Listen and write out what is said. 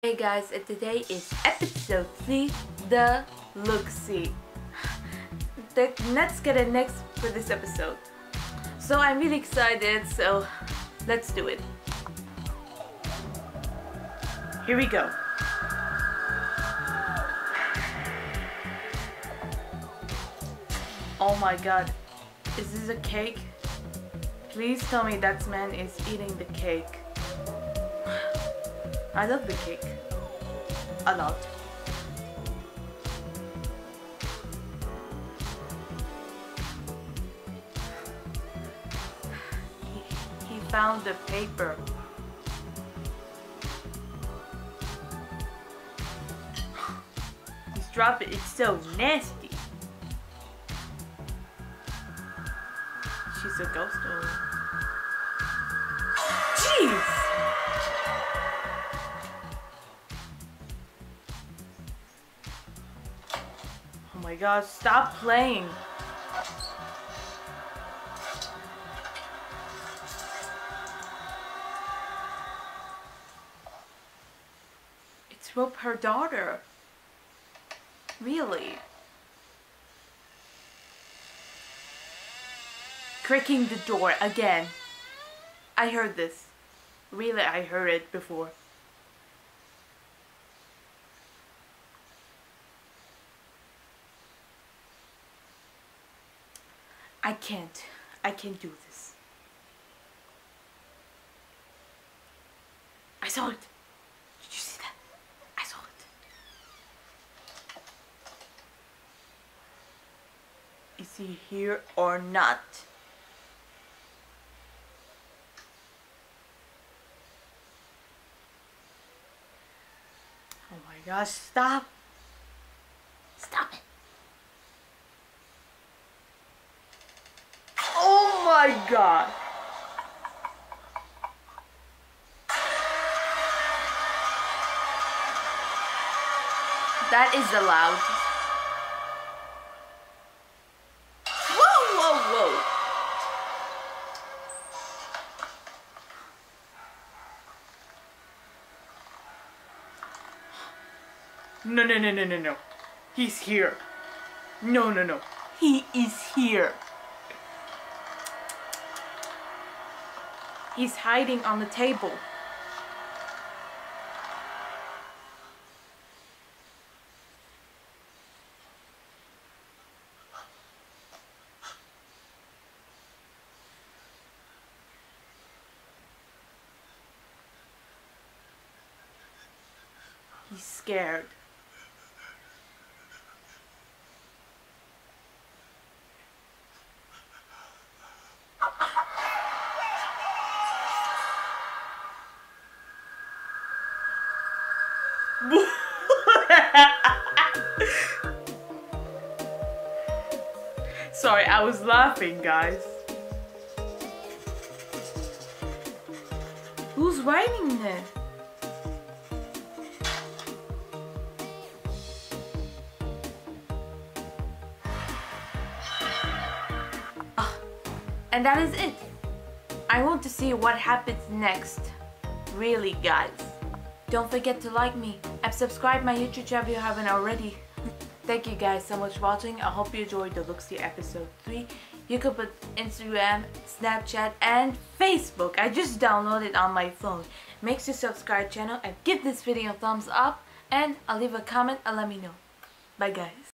Hey guys, and today is episode 3, The Look-See. Let's get it next for this episode. So I'm really excited, so let's do it. Here we go. Oh my god, is this a cake? Please tell me that man is eating the cake. I love the cake a lot. He found the paper. He's dropped it. It's so nasty. She's a ghost or... Jeez! Oh my gosh, stop playing. It's her daughter. Really? Cracking the door again. I heard this. Really, I heard it before. I can't do this. I saw it. Did you see that? I saw it. Is he here or not? Oh my gosh, stop. Stop it. Oh my god. That is allowed. Whoa, whoa, whoa. No, no, no, no, no, no. He's here. No, no, no. He is here. He's hiding on the table. He's scared. Sorry, I was laughing, guys. Who's writing this? And that is it. I want to see what happens next. Really, guys. Don't forget to like me and subscribe my YouTube channel if you haven't already. Thank you guys so much for watching. I hope you enjoyed the Look-See episode 3. You can put Instagram, Snapchat and Facebook. I just downloaded on my phone. Make sure to subscribe channel and give this video a thumbs up. And I'll leave a comment and let me know. Bye guys.